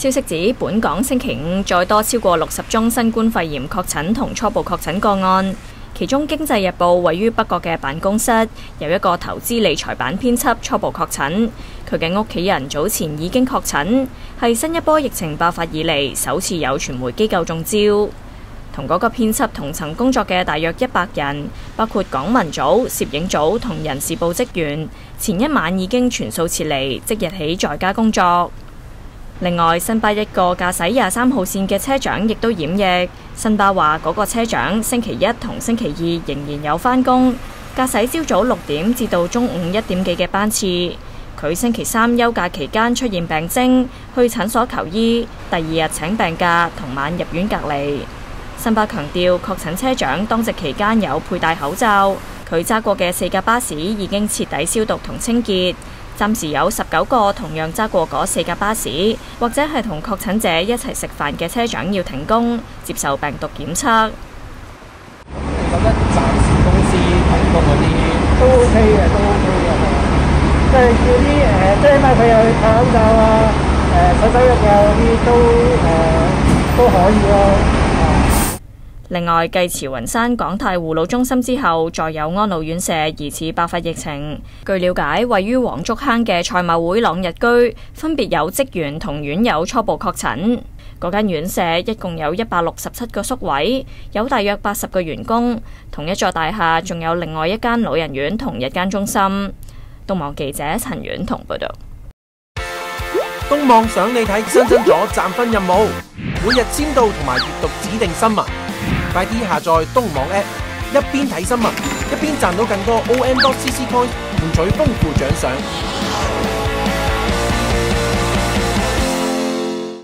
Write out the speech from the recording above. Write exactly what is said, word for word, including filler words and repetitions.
消息指，本港星期五再多超過六十宗新冠肺炎確診同初步確診個案，其中《經濟日報》位於北角嘅辦公室有一個投資理財版編輯初步確診，佢嘅屋企人早前已經確診，係新一波疫情爆發以嚟首次有傳媒機構中招。同嗰個編輯同層工作嘅大約一百人，包括港聞組、攝影組同人事部職員，前一晚已經全數撤離，即日起在家工作。另外，新巴一個駕駛廿三號線嘅車長亦都染疫。新巴話嗰個車長星期一同星期二仍然有返工，駕駛朝早六點至到中午一點幾嘅班次。佢星期三休假期間出現病徵，去診所求醫，第二日請病假，同晚入院隔離。新巴強調，確診車長當值期間有佩戴口罩，佢揸過嘅四架巴士已經徹底消毒同清潔。暫時有十九個同樣揸過嗰四架巴士，或者係同確診者一齊食飯嘅車長要停工，接受病毒檢測。 你覺得暫時公司提供嗰啲都 OK 嘅，都 OK 嘅，即係叫啲誒，即係起碼佢有戴口罩啊，誒洗手液啊嗰啲都誒都可以咯。 另外，繼慈雲山港泰護老中心之後，再有安老院舍疑似爆發疫情。據了解，位於黃竹坑嘅賽馬會朗日居，分別有職員同院友初步確診。嗰間院舍一共有一百六十七個宿位，有大約八十個員工。同一座大廈仲有另外一間老人院同一間中心。東網記者陳婉彤報道。 東網想你睇新增咗賺分任務，每日簽到同埋閱讀指定新聞。快啲下載東網 App， 一邊睇新聞，一邊賺到更多 O M dot C C Coin， 換取豐富獎賞。